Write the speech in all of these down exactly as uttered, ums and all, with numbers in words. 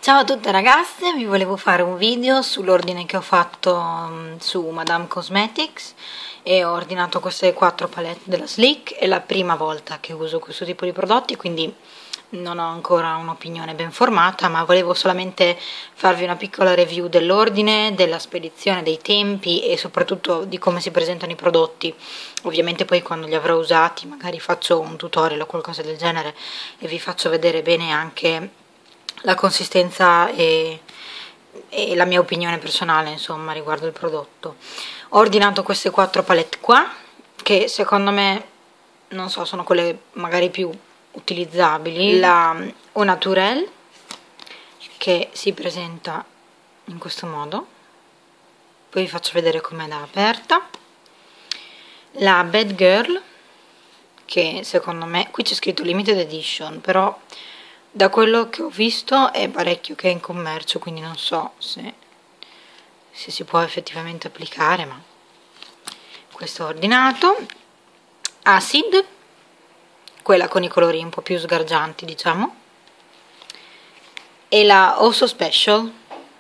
Ciao a tutte ragazze, vi volevo fare un video sull'ordine che ho fatto um, su Madame Cosmetics e ho ordinato queste quattro palette della Sleek. È la prima volta che uso questo tipo di prodotti, quindi non ho ancora un'opinione ben formata, ma volevo solamente farvi una piccola review dell'ordine, della spedizione, dei tempi e soprattutto di come si presentano i prodotti. Ovviamente poi quando li avrò usati magari faccio un tutorial o qualcosa del genere e vi faccio vedere bene anche la consistenza e, e la mia opinione personale, insomma, riguardo il prodotto. Ho ordinato queste quattro palette qua, che secondo me, non so, sono quelle magari più utilizzabili. La Au Naturel, che si presenta in questo modo, poi vi faccio vedere com'è da aperta. La Bad Girl, che secondo me, qui c'è scritto limited edition, però da quello che ho visto è parecchio che è in commercio, quindi non so se, se si può effettivamente applicare, ma questo ho ordinato. Acid, quella con i colori un po' più sgargianti, diciamo, e la Oh So Special,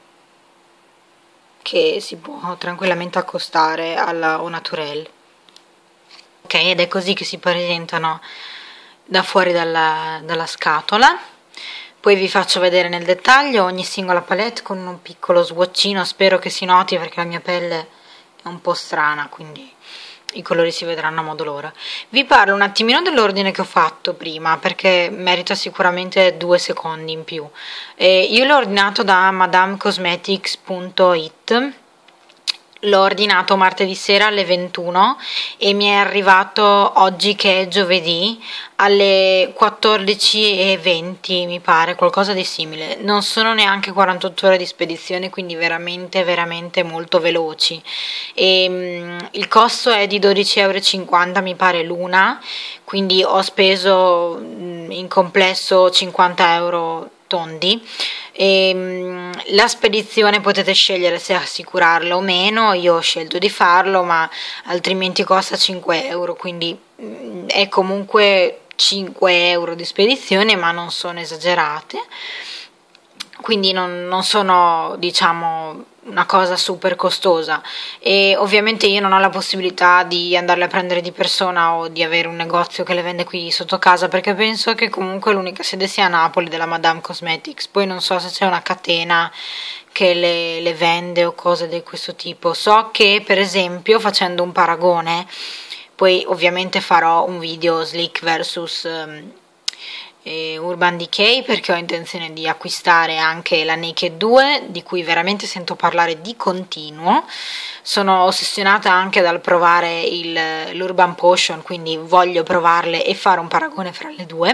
che si può tranquillamente accostare alla Au Naturel. Ok, ed è così che si presentano da fuori dalla, dalla scatola. Poi vi faccio vedere nel dettaglio ogni singola palette con un piccolo swatchino, spero che si noti perché la mia pelle è un po' strana, quindi i colori si vedranno a modo loro. Vi parlo un attimino dell'ordine che ho fatto prima, perché merita sicuramente due secondi in più. Eh, io l'ho ordinato da madame cosmetics punto it. L'ho ordinato martedì sera alle ventuno e mi è arrivato oggi che è giovedì alle quattordici e venti, mi pare, qualcosa di simile. Non sono neanche quarantotto ore di spedizione, quindi veramente veramente molto veloci. E, um, il costo è di dodici e cinquanta euro, mi pare, l'una, quindi ho speso um, in complesso cinquanta euro tondi. E, um, la spedizione potete scegliere se assicurarla o meno, io ho scelto di farlo, ma altrimenti costa cinque euro, quindi um, è comunque cinque euro di spedizione, ma non sono esagerate, quindi non, non sono, diciamo, una cosa super costosa. E ovviamente io non ho la possibilità di andarle a prendere di persona o di avere un negozio che le vende qui sotto casa, perché penso che comunque l'unica sede sia a Napoli della Madame Cosmetics. Poi non so se c'è una catena che le, le vende o cose di questo tipo. So che, per esempio, facendo un paragone, poi ovviamente farò un video Sleek versus um, E Urban Decay, perché ho intenzione di acquistare anche la Naked due, di cui veramente sento parlare di continuo. Sono ossessionata anche dal provare l'Urban Potion, quindi voglio provarle e fare un paragone fra le due.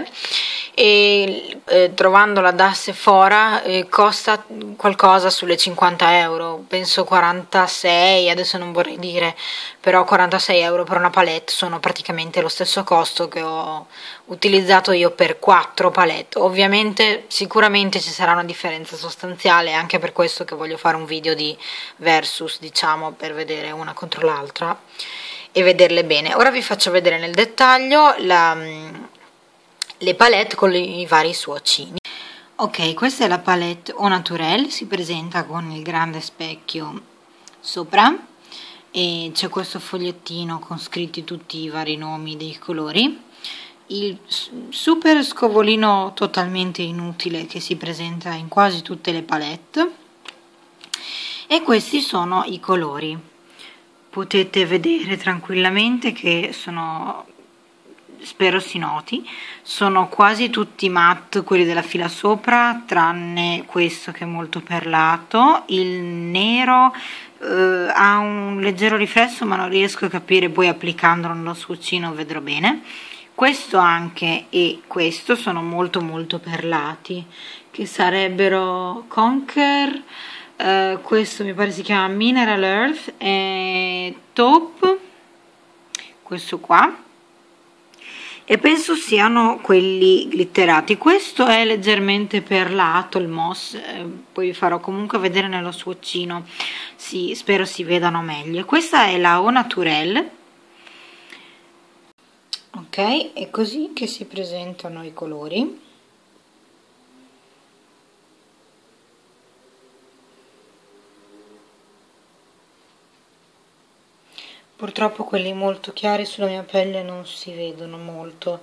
E eh, trovandola da Sephora eh, costa qualcosa sulle cinquanta euro, penso quarantasei, adesso non vorrei dire, però quarantasei euro per una palette sono praticamente lo stesso costo che ho utilizzato io per quattro palette. Ovviamente sicuramente ci sarà una differenza sostanziale, anche per questo che voglio fare un video di versus, diciamo, per vedere una contro l'altra e vederle bene. Ora vi faccio vedere nel dettaglio la, le palette con i vari swatchini. Ok, questa è la palette Au Naturel, si presenta con il grande specchio sopra e c'è questo fogliettino con scritti tutti i vari nomi dei colori. Il super scovolino totalmente inutile che si presenta in quasi tutte le palette, e questi sono i colori. Potete vedere tranquillamente che sono, spero si noti, sono quasi tutti matte quelli della fila sopra, tranne questo che è molto perlato. Il nero eh, ha un leggero riflesso, ma non riesco a capire, poi applicandolo nello swatchino vedrò bene. Questo anche e questo sono molto molto perlati, che sarebbero Conquer, eh, questo mi pare si chiama Mineral Earth, e Taupe, questo qua, e penso siano quelli glitterati. Questo è leggermente perlato, il moss, eh, poi vi farò comunque vedere nello swatchino, sì, spero si vedano meglio. Questa è la Au Naturel. Ok, è così che si presentano i colori. Purtroppo quelli molto chiari sulla mia pelle non si vedono molto.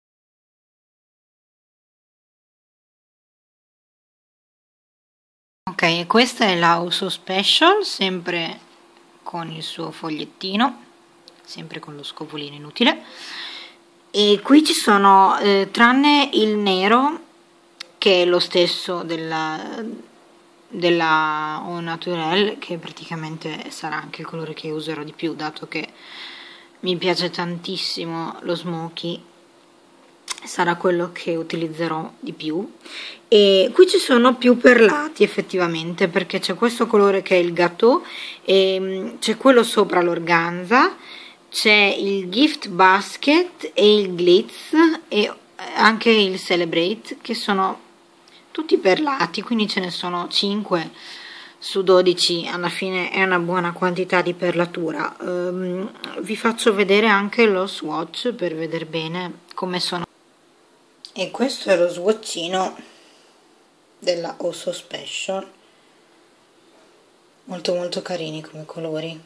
Ok, e questa è la Oso Special, sempre con il suo fogliettino, sempre con lo scovolino inutile. E qui ci sono, eh, tranne il nero, che è lo stesso della, della Au Naturel, che praticamente sarà anche il colore che userò di più, dato che mi piace tantissimo lo smoky, sarà quello che utilizzerò di più. E qui ci sono più perlati effettivamente, perché c'è questo colore che è il Gâteau, e c'è quello sopra l'organza, c'è il Gift Basket e il Glitz e anche il Celebrate, che sono tutti perlati, quindi ce ne sono cinque su dodici, alla fine è una buona quantità di perlatura. Um, vi faccio vedere anche lo swatch per vedere bene come sono. E questo è lo swatchino della Oso Special, molto molto carini come colori.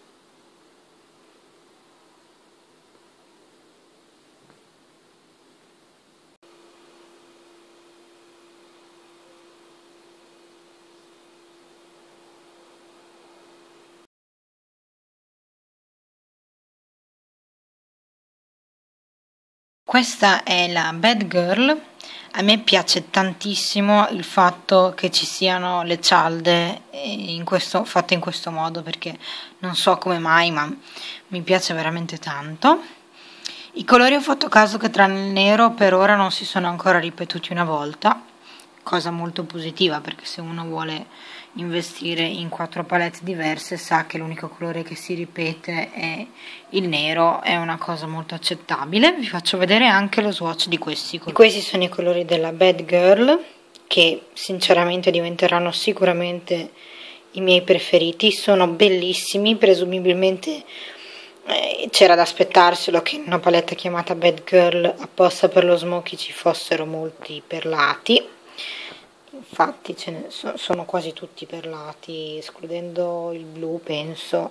Questa è la Bad Girl. A me piace tantissimo il fatto che ci siano le cialde in questo, fatte in questo modo, perché non so come mai, ma mi piace veramente tanto. I colori ho fatto caso che tranne il nero per ora non si sono ancora ripetuti una volta, cosa molto positiva, perché se uno vuole investire in quattro palette diverse sa che l'unico colore che si ripete è il nero, è una cosa molto accettabile. Vi faccio vedere anche lo swatch di questi colori. Questi sono i colori della Bad Girl, che sinceramente diventeranno sicuramente i miei preferiti, sono bellissimi, presumibilmente eh, c'era da aspettarselo che in una palette chiamata Bad Girl apposta per lo smoky ci fossero molti perlati. Infatti ce ne so, sono quasi tutti perlati, escludendo il blu, penso.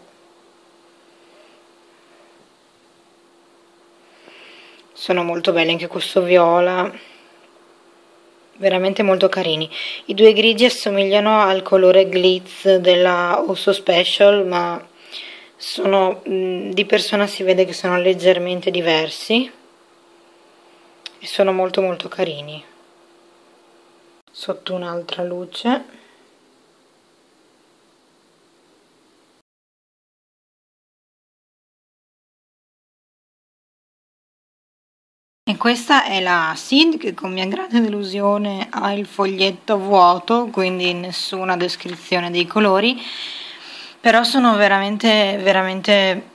Sono molto belli anche questo viola, veramente molto carini. I due grigi assomigliano al colore glitz della Oso Special, ma sono, di persona si vede che sono leggermente diversi e sono molto molto carini. Sotto un'altra luce. E questa è la Acid, che con mia grande delusione ha il foglietto vuoto, quindi nessuna descrizione dei colori, però sono veramente veramente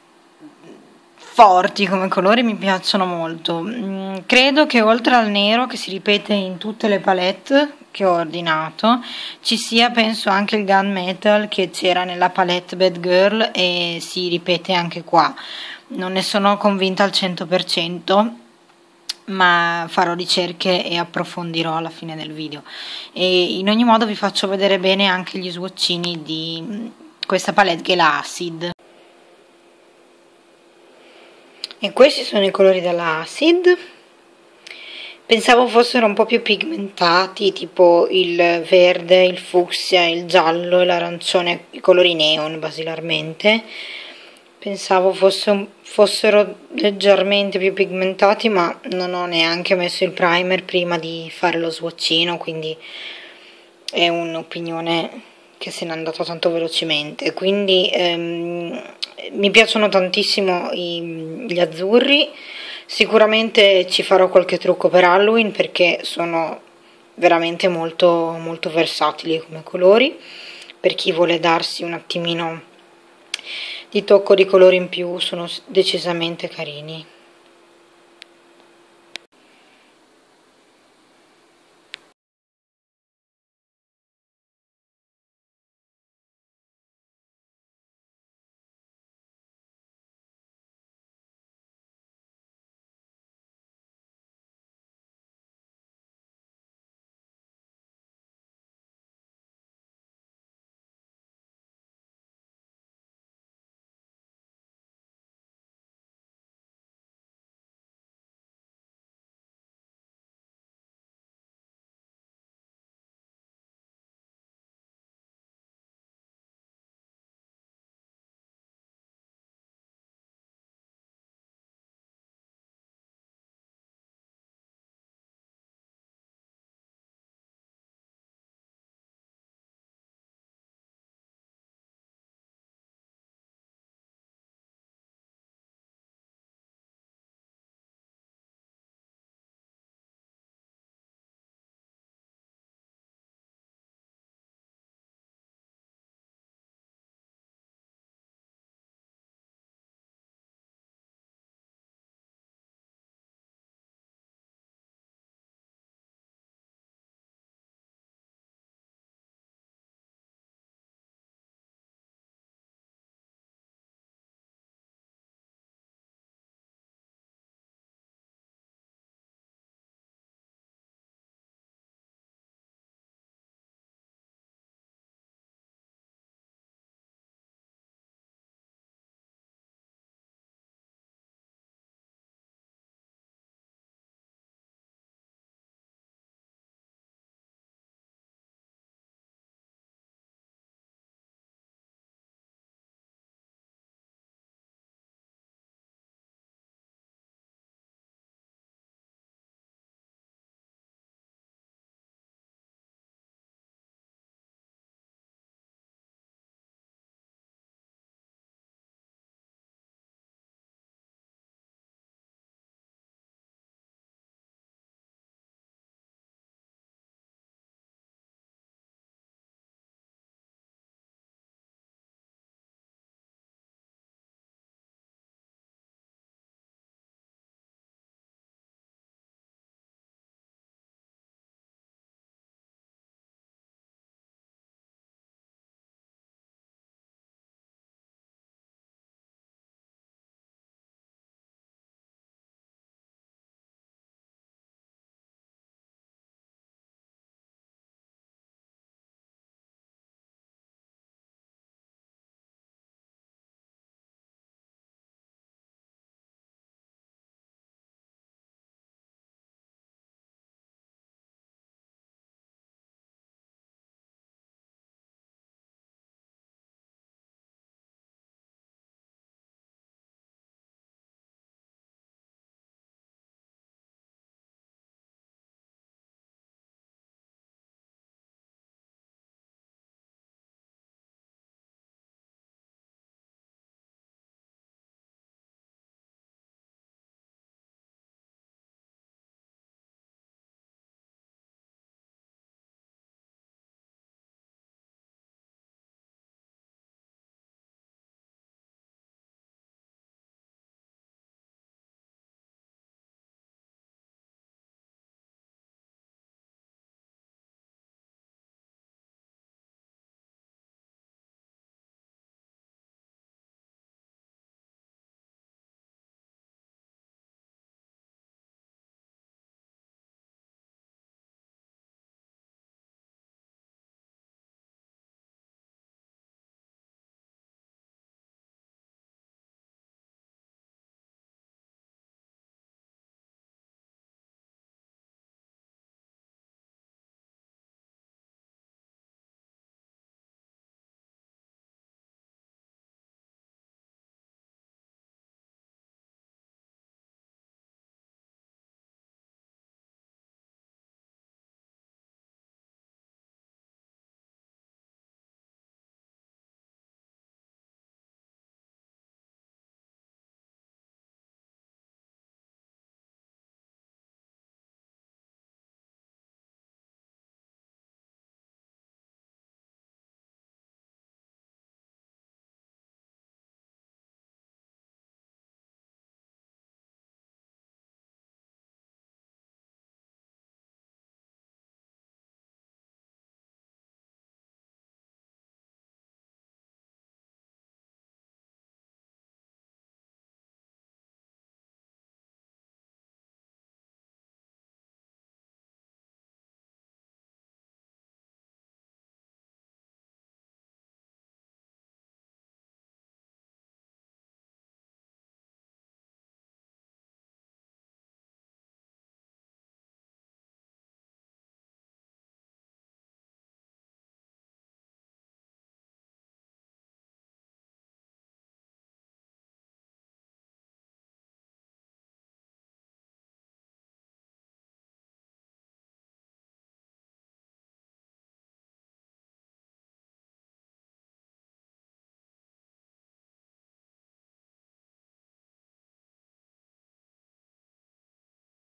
forti come colori, mi piacciono molto. Mm, credo che oltre al nero, che si ripete in tutte le palette che ho ordinato, ci sia, penso, anche il Gunmetal che c'era nella palette Bad Girl e si ripete anche qua. Non ne sono convinta al cento per cento, ma farò ricerche e approfondirò alla fine del video. E in ogni modo vi faccio vedere bene anche gli swatchini di questa palette che è la Acid. E questi sono i colori della Acid. Pensavo fossero un po' più pigmentati, tipo il verde, il fucsia, il giallo e l'arancione, i colori neon basilarmente. Pensavo fosse, fossero leggermente più pigmentati, ma non ho neanche messo il primer prima di fare lo swatchino, quindi è un'opinione che se n'è andata tanto velocemente. Quindi ehm, mi piacciono tantissimo i, gli azzurri. Sicuramente ci farò qualche trucco per Halloween, perché sono veramente molto molto versatili come colori, per chi vuole darsi un attimino di tocco di colore in più sono decisamente carini.